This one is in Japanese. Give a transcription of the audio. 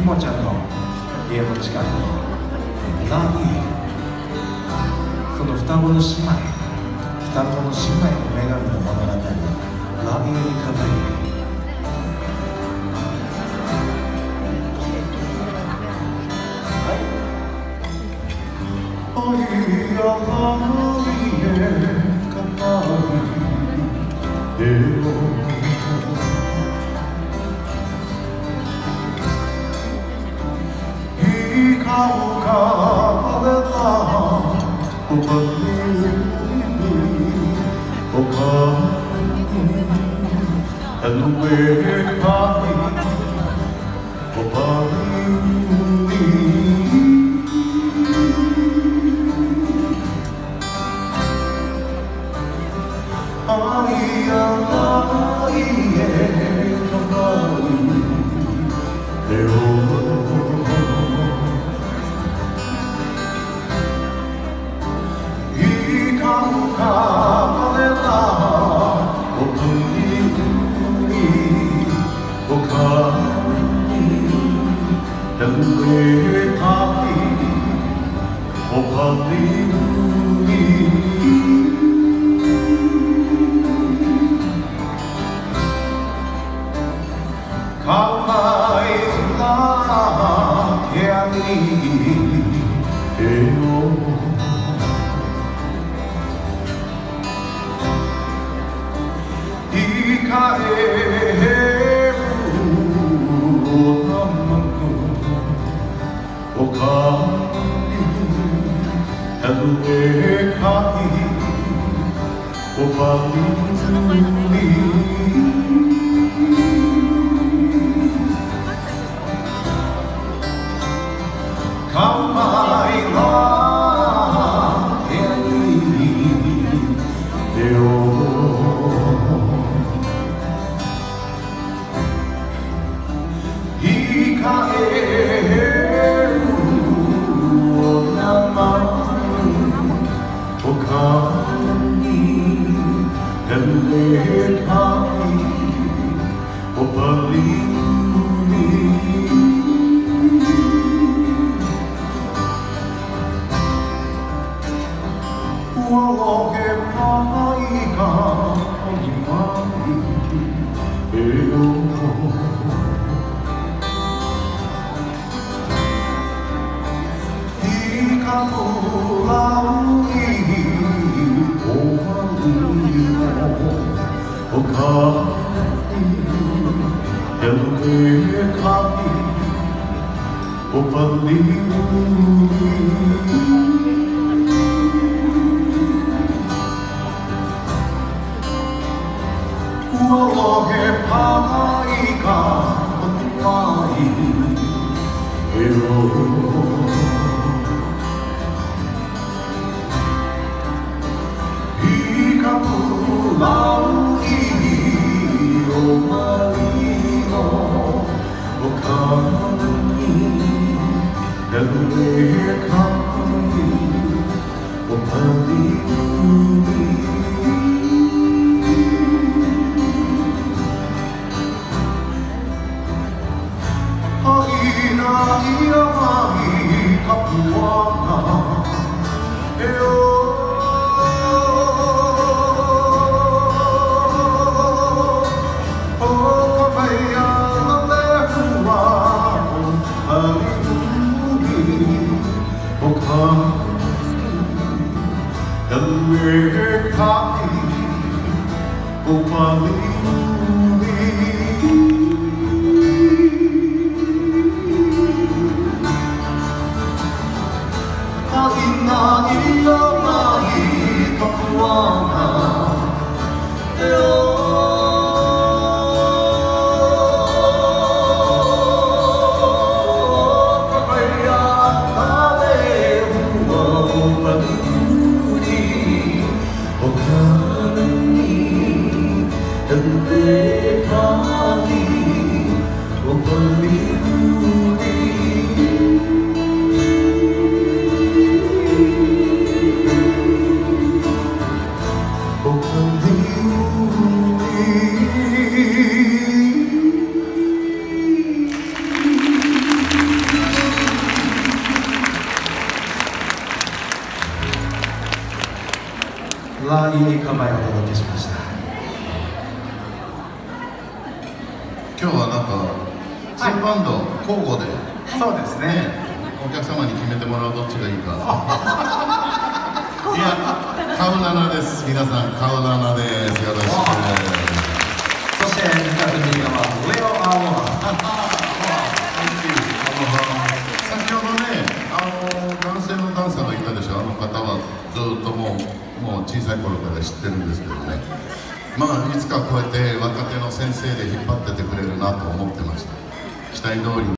もちゃんの家の近くにラビー、その双子の姉妹の女神の物語、ラビエリカベイビー。 Oh, ライエカバイをお届けしました。 今日はなんか2バンド交互で、 そうですね、 お客様に決めてもらうどっちがいいか。いや、カウナナです。皆さんカウナナです。よろしく。 そして2月3日はレオ・アロハ。 先ほどね、男性のダンサーがいたでしょ。あの方はずっともう小さい頃から知ってるんですけどね、まあいつかこうやって若手の先生で引っ張っててくれるなと思ってました。期待通り